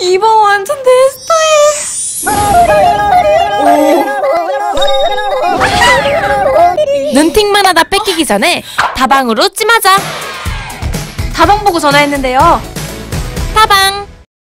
이번 완전 내 스타일. 눈팅만 하다 뺏기기 전에 다방으로 찜하자. 다방 보고 전화했는데요. 다방.